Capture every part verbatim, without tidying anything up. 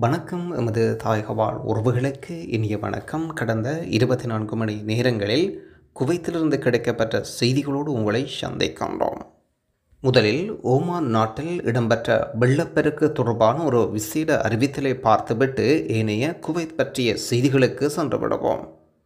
வணக்கம் எமது தாயகவாழ் உறவுகளுக்கு இனிய வணக்கம். கடந்த இருபத்தி நான்கு மணி நேரங்களில் குவைத்திலிருந்து கிடைக்கப்பெற்ற செய்திகளோடு உங்களை சந்திக்கின்றோம். முதலில் ஓமான் நாட்டில் இடம்பெற்ற வெள்ளப்பெருக்கு தொடர்பான ஒரு விசேட அறிவித்தலை பார்த்துவிட்டு ஏனைய குவைத் பற்றிய செய்திகளுக்கு சென்று விடுவோம்.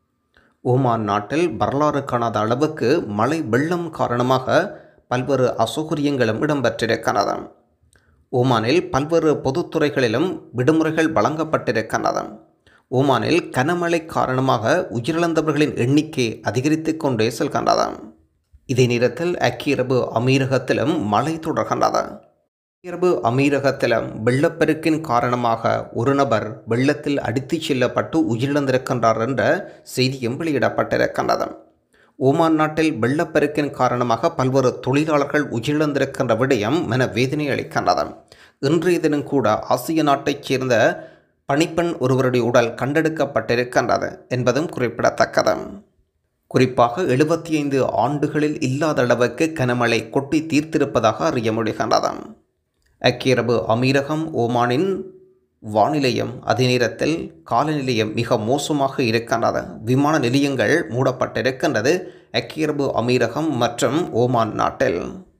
ஓமான் நாட்டில் வரலாறு காணாத அளவுக்கு மழை வெள்ளம் காரணமாக பல்வேறு அசௌகரியங்களும் இடம்பெற்றிருக்கிறது. ஓமானில் பல்வேறு பொதுத்துறைகளிலும் விடுமுறைகள் வழங்கப்பட்டிருக்கின்றன. ஓமானில் கனமழை காரணமாக உயிரிழந்தவர்களின் எண்ணிக்கை அதிகரித்து கொண்டே செல்கின்றது. இதே நேரத்தில் ஐக்கிய அரபு அமீரகத்திலும் மழை தொடர்கின்றது. ஐக்கிய அரபு அமீரகத்திலும் வெள்ளப்பெருக்கின் காரணமாக ஒரு நபர் வெள்ளத்தில் அடித்துச் செல்லப்பட்டு உயிரிழந்திருக்கின்றார் என்ற செய்தியும் வெளியிடப்பட்டிருக்கின்றது. ஓமான் நாட்டில் வெள்ளப்பெருக்கின் காரணமாக பல்வேறு தொழிலாளர்கள் உயிரிழந்திருக்கின்ற விடயம் என வேதனை அளிக்கின்றது. இன்றைய தினம் கூட ஆசிய நாட்டைச் சேர்ந்த பணிப்பெண் ஒருவருடைய உடல் கண்டெடுக்கப்பட்டிருக்கின்றது என்பதும் குறிப்பிடத்தக்கது. குறிப்பாக எழுபத்தி ஐந்து ஆண்டுகளில் இல்லாத அளவுக்கு கனமழை கொட்டி தீர்த்திருப்பதாக அறிய முடிகின்றது. ஐக்கிய அரபு அமீரகம் ஓமானின் வானிலையும் அதே நேரத்தில் காலநிலையும் மிக மோசமாக இருக்கின்றது. விமான நிலையங்கள் மூடப்பட்டிருக்கின்றது ஐக்கிய அரபு அமீரகம் மற்றும் ஓமான் நாட்டில்.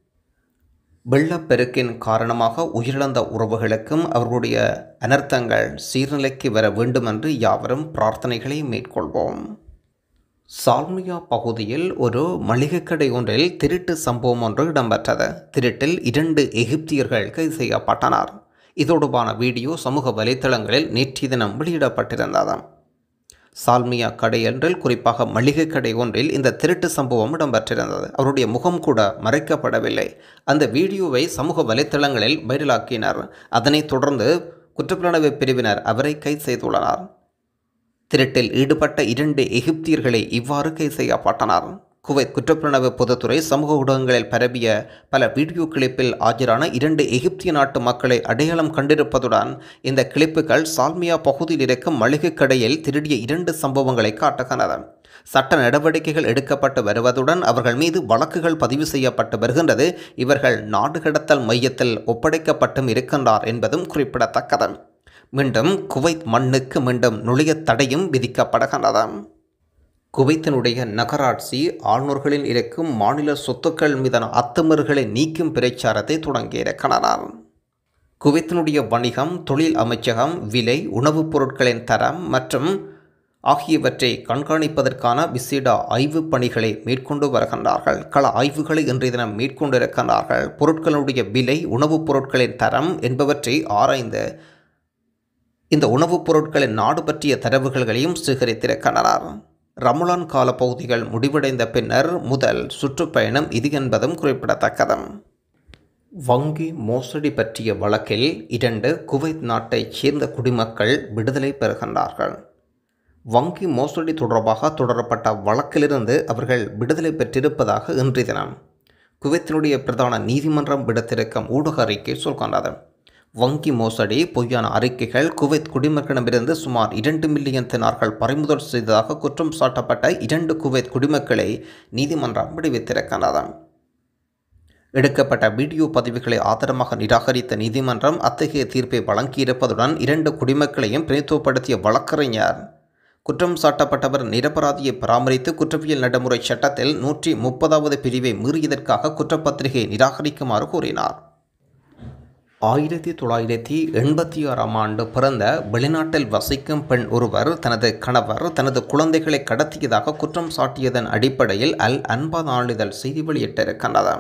வெள்ளப்பெருக்கின் காரணமாக உயிரிழந்த உறவுகளுக்கும் அவர்களுடைய அனர்த்தங்கள் சீர்நிலைக்கு வர வேண்டும் என்று யாவரும் பிரார்த்தனைகளை மேற்கொள்வோம். சால்மியா பகுதியில் ஒரு மளிகை கடை ஒன்றில் திருட்டு சம்பவம் ஒன்று இடம்பெற்றது. திருட்டில் இரண்டு எகிப்தியர்கள் கைது செய்யப்பட்டனர். இதோடுபான வீடியோ சமூக வலைத்தளங்களில் நேற்றைய தினம் வெளியிடப்பட்டிருந்தது. சால்மியா கடை ஒன்றில், குறிப்பாக மளிகை கடை ஒன்றில் இந்த திருட்டு சம்பவம் இடம்பெற்றிருந்தது. அவருடைய முகம் கூட மறைக்கப்படவில்லை. அந்த வீடியோவை சமூக வலைத்தளங்களில் வைரலாக்கினர். அதனைத் தொடர்ந்து குற்றப்புலனாய்வு பிரிவினர் அவரை கைது செய்துள்ளனர். திருட்டில் ஈடுபட்ட இரண்டு எகிப்தியர்களை இவ்வாறு கைது செய்யப்பட்டனர். குவைத் குற்றப்புலனாய்வு பொதுத்துறை சமூக ஊடகங்களில் பரவிய பல வீடியோ கிளிப்பில் ஆஜரான இரண்டு எகிப்திய நாட்டு மக்களை அடையாளம் கண்டிருப்பதுடன் இந்த கிளிப்புகள் சால்மியா பகுதியில் இருக்கும் மளிகை கடையில் திருடிய இரண்டு சம்பவங்களை காட்டுகின்றன. சட்ட நடவடிக்கைகள் எடுக்கப்பட்டு வருவதுடன் அவர்கள் மீது வழக்குகள் பதிவு செய்யப்பட்டு வருகின்றது. இவர்கள் நாடு கடத்தல் மையத்தில் ஒப்படைக்கப்பட்டும் இருக்கின்றார் என்பதும் குறிப்பிடத்தக்கது. மீண்டும் குவைத் மண்ணுக்கு மீண்டும் நுழைய தடையும் விதிக்கப்படுகின்றது. குவைத்தினுடைய நகராட்சி ஆளுநர்களில் இருக்கும் மாநில சொத்துக்கள் மீதான அத்துமீறல்களை நீக்கும் பிரச்சாரத்தை தொடங்கியிருக்கிறார். குவைத்தினுடைய வணிகம், தொழில் அமைச்சகம் விலை, உணவுப் பொருட்களின் தரம் மற்றும் ஆகியவற்றை கண்காணிப்பதற்கான விசேட ஆய்வு பணிகளை மேற்கொண்டு வருகின்றார்கள். கள ஆய்வுகளை இன்றைய தினம் மேற்கொண்டிருக்கிறார்கள். பொருட்களுடைய விலை, உணவுப் பொருட்களின் தரம் என்பவற்றை ஆராய்ந்து இந்த உணவுப் பொருட்களின் நாடு பற்றிய தரவுகளையும் சேகரித்திருக்கின்றனர். ரமலான் கால பகுதிகள் முடிவடைந்த பின்னர் முதல் சுற்றுப்பயணம் இது என்பதும் குறிப்பிடத்தக்கது. வங்கி மோசடி பற்றிய வழக்கில் இரண்டு குவைத் நாட்டைச் சேர்ந்த குடிமக்கள் விடுதலை பெறுகின்றார்கள். வங்கி மோசடி தொடர்பாக தொடரப்பட்ட வழக்கிலிருந்து அவர்கள் விடுதலை பெற்றிருப்பதாக இன்றைய தினம் குவைத்தினுடைய பிரதான நீதிமன்றம் விடுத்திருக்கும் ஊடக அறிக்கை சொல்கின்றது. வங்கி மோசடி, பொய்யான அறிக்கைகள், குவைத் குடிமக்களிடமிருந்து சுமார் இரண்டு மில்லியன் தினார்கள் பறிமுதல் செய்ததாக குற்றம் சாட்டப்பட்ட இரண்டு குவைத் குடிமக்களை நீதிமன்றம் விடுவித்திருக்கிறது. எடுக்கப்பட்ட வீடியோ பதிவுகளை ஆதாரமாக நிராகரித்த நீதிமன்றம் அத்தகைய தீர்ப்பை வழங்கியிருப்பதுடன் இரண்டு குடிமக்களையும் பிரதித்துவப்படுத்திய வழக்கறிஞர் குற்றம் சாட்டப்பட்டவர் நிரபராதியை பராமரித்து குற்றவியல் நடைமுறை சட்டத்தில் நூற்றி முப்பதாவது பிரிவை மீறியதற்காக குற்றப்பத்திரிகையை நிராகரிக்குமாறு கூறினார். ஆயிரத்தி தொள்ளாயிரத்தி எண்பத்தி ஆறாம் ஆண்டு பிறந்த வெளிநாட்டில் வசிக்கும் பெண் ஒருவர் தனது கணவர் தனது குழந்தைகளை கடத்தியதாக குற்றம் சாட்டியதன் அடிப்படையில் அல் அன்பா நாளிதழ் செய்தி வெளியிட்டிருக்கின்றது.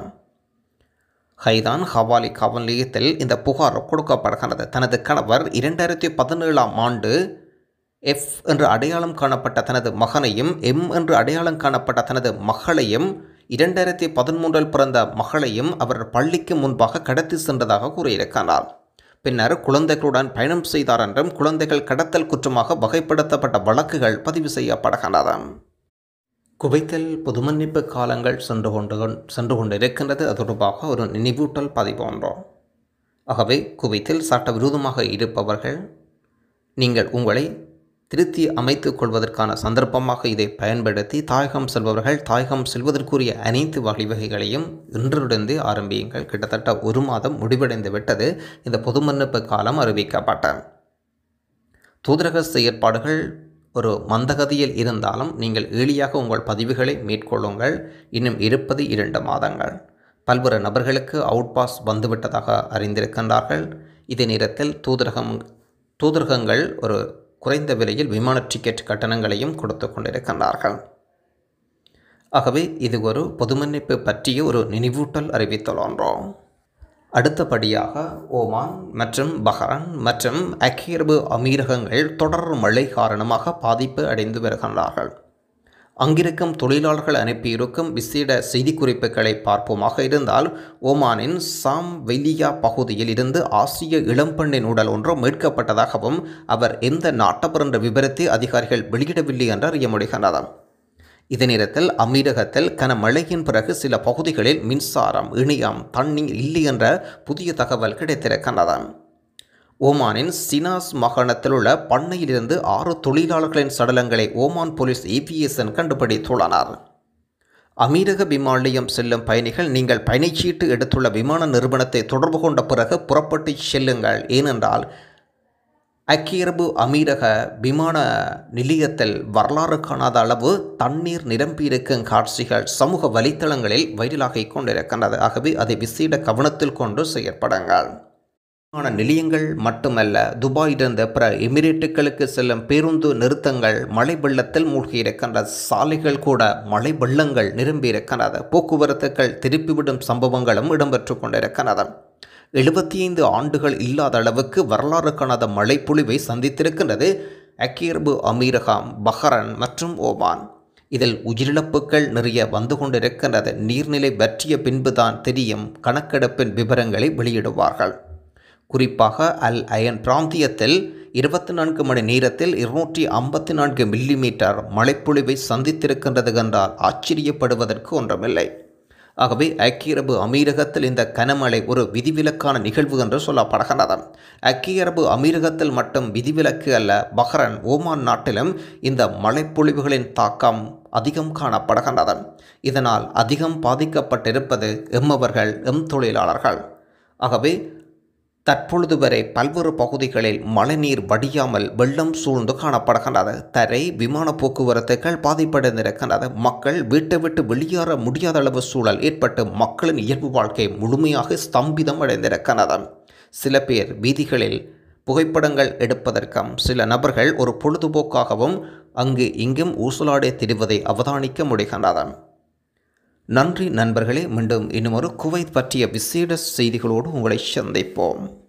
ஹைதான் ஹவாலி காவல் நிலையத்தில் இந்த புகார் கொடுக்கப்படுகிறது. தனது கணவர் இரண்டாயிரத்தி பதினேழாம் ஆண்டு எஃப் என்று அடையாளம் காணப்பட்ட தனது மகனையும் எம் என்று அடையாளம் காணப்பட்ட தனது மகளையும் இரண்டாயிரத்தி பதிமூன்றில் பிறந்த மகளையும் அவர் பள்ளிக்கு முன்பாக கடத்தி சென்றதாக கூறியிருக்கிறார். பின்னர் குழந்தைகளுடன் பயணம் செய்தார் என்றும் குழந்தைகள் கடத்தல் குற்றமாக வகைப்படுத்தப்பட்ட வழக்குகள் பதிவு செய்யப்படுகின்றன. குவைத்தில் பொதுமன்னிப்பு காலங்கள் சென்று கொண்டு சென்று கொண்டிருக்கின்றது. அது தொடர்பாக ஒரு நினைவூட்டல் பதிவோன்றோம். ஆகவே குவைத்தில் சட்டவிரோதமாக இருப்பவர்கள் நீங்கள் உங்களை திருத்தி அமைத்துக் கொள்வதற்கான சந்தர்ப்பமாக இதை பயன்படுத்தி தாயகம் செல்பவர்கள் தாயகம் செல்வதற்குரிய அனைத்து வழிவகைகளையும் இன்றிலிருந்து ஆரம்பியுங்கள். கிட்டத்தட்ட ஒரு மாதம் முடிவடைந்து விட்டது. இந்த பொது மன்னிப்பு காலம் அறிவிக்கப்பட்ட தூதரக செயற்பாடுகள் ஒரு மந்தகதியில் இருந்தாலும் நீங்கள் எளியாக உங்கள் பதிவுகளை மேற்கொள்ளுங்கள். இன்னும் இருப்பது இரண்டு மாதங்கள். பல்வேறு நபர்களுக்கு அவுட் பாஸ் வந்துவிட்டதாக அறிந்திருக்கின்றார்கள். இதே நேரத்தில் தூதரகம் தூதரகங்கள் ஒரு குறைந்த விலையில் விமான டிக்கெட் கட்டணங்களையும் கொடுத்து கொண்டிருக்கின்றார்கள். ஆகவே இது ஒரு பொதுமன்னிப்பு பற்றிய ஒரு நினைவூட்டல் அறிவித்தல் ஒன்றோம். அடுத்தபடியாக ஓமான் மற்றும் பஹ்ரைன் மற்றும் ஐக்கிய அரபு அமீரகங்கள் தொடர் மழை காரணமாக பாதிப்பு அடைந்து வருகின்றார்கள். அங்கிருக்கும் தொழிலாளர்கள் அனுப்பியிருக்கும் விசேட செய்திக்குறிப்புகளை பார்ப்போமாக இருந்தால், ஓமானின் சாம் வெலியா பகுதியில் இருந்து ஆசிய இளம்பெண்ணின் உடல் ஒன்று மீட்கப்பட்டதாகவும் அவர் எந்த நாட்டவர் என்ற விவரத்தை அதிகாரிகள் வெளியிடவில்லை என்று அறிய முடிகின்றது. இதே நேரத்தில் அமீரகத்தில் கனமழையின் பிறகு சில பகுதிகளில் மின்சாரம், இணையம், தண்ணீர் இல்லை என்ற புதிய தகவல் கிடைத்திருக்கின்றது. ஓமானின் சினாஸ் மாகாணத்தில் உள்ள பண்ணையிலிருந்து ஆறு தொழிலாளர்களின் சடலங்களை ஓமான் போலீஸ் ஏவியேஷன் கண்டுபிடித்துள்ளனர். அமீரக விமான நிலையம் செல்லும் பயணிகள் நீங்கள் பயணச்சீட்டு எடுத்துள்ள விமான நிறுவனத்தை தொடர்பு கொண்ட பிறகு புறப்பட்டு செல்லுங்கள். ஏனென்றால் ஐக்கிய அரபு அமீரக விமான நிலையத்தில் வரலாறு காணாத அளவு தண்ணீர் நிரம்பியிருக்கும் காட்சிகள் சமூக வலைத்தளங்களில் வைரலாகிக் கொண்டிருக்கின்றது. ஆகவே அதை விசேட கவனத்தில் கொண்டு செயற்படுங்கள். விமான நிலையங்கள் மட்டுமல்ல, துபாயிலிருந்து பிற எமிரேட்டுகளுக்கு செல்லும் பேருந்து நிறுத்தங்கள் மழை வெள்ளத்தில் மூழ்கியிருக்கின்ற சாலைகள் கூட மழை வெள்ளங்கள் நிரம்பியிருக்கின்றது. போக்குவரத்துகள் திருப்பிவிடும் சம்பவங்களும் இடம்பெற்று கொண்டிருக்கின்றது. எழுபத்தி ஐந்து ஆண்டுகள் இல்லாத அளவுக்கு வரலாறு காணாத மழை பொழிவை சந்தித்திருக்கின்றது ஐக்கிய அரபு அமீரகம், பஹ்ரைன் மற்றும் ஓமான். இதில் உயிரிழப்புகள் நிறைய வந்து கொண்டிருக்கின்றது. நீர்நிலை வற்றிய பின்புதான் தெரியும். கணக்கெடுப்பின் விவரங்களை வெளியிடுவார்கள். குறிப்பாக அல் அயன் பிராந்தியத்தில் இருபத்தி நான்கு மணி நேரத்தில் இருநூற்றி ஐம்பத்தி நான்கு மில்லிமீட்டர் மழைப்பொழிவை சந்தித்திருக்கின்றது என்றால் ஆச்சரியப்படுவதற்கு ஒன்றுமில்லை. ஆகவே ஐக்கிய அரபு அமீரகத்தில் இந்த கனமழை ஒரு விதிவிலக்கான நிகழ்வு என்று சொல்லப்படுகின்றது. ஐக்கிய அரபு அமீரகத்தில் மட்டும் விதிவிலக்கு அல்ல, பஹ்ரைன், ஓமான் நாட்டிலும் இந்த மழைப்பொழிவுகளின் தாக்கம் அதிகம் காணப்படுகின்றது. இதனால் அதிகம் பாதிக்கப்பட்டிருப்பது எம்மவர்கள், எம் தொழிலாளர்கள். ஆகவே தற்பொழுது வரை பல்வேறு பகுதிகளில் மழைநீர் வடியாமல் வெள்ளம் சூழ்ந்து காணப்படுகின்றது. தரை, விமான போக்குவரத்துகள் பாதிப்படைந்திருக்கின்றது. மக்கள் வீட்டை விட்டு வெளியேற முடியாத அளவு சூழல் ஏற்பட்டு மக்களின் இயல்பு வாழ்க்கை முழுமையாக ஸ்தம்பிதம் அடைந்திருக்கின்றது. சில பேர் வீதிகளில் புகைப்படங்கள் எடுப்பதற்கும் சில நபர்கள் ஒரு பொழுதுபோக்காகவும் அங்கு இங்கும் ஊசலாடி திரிவதை அவதானிக்க முடிகின்றது. நன்றி நண்பர்களே. மீண்டும் இன்னும் ஒரு குவைத் பற்றிய விசேட செய்திகளோடு உங்களை சந்திப்போம்.